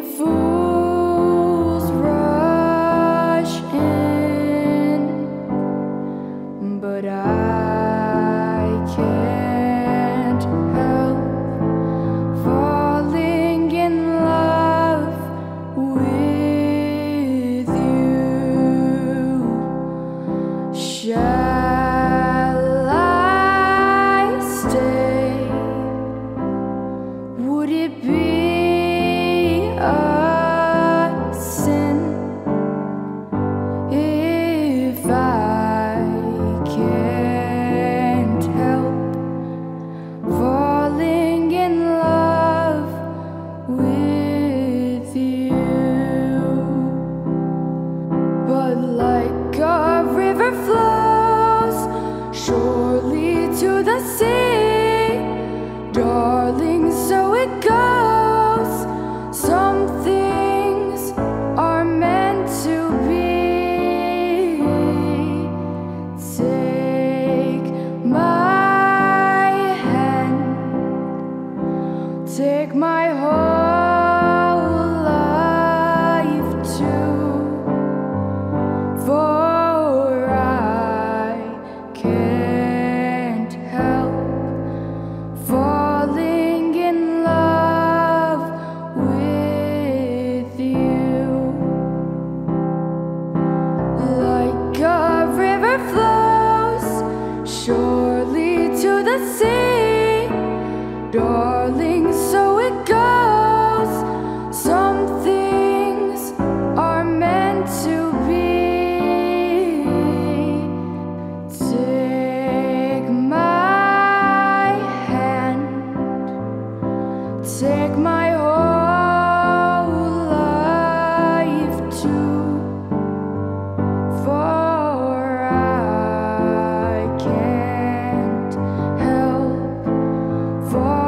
Fools rush in, but I can't help falling in love with you. Shall I stay? Would it be a sin if I can't help falling in love with you? But like a river flows surely to the sea, darling, so it goes. Some things are meant to be. Take my hand, take my whole life too, for I can't help falling in love with you. Like a river flows surely to the sea, darling, so it goes. Some things are meant to be. Take my hand, take my whole life too, for I can't help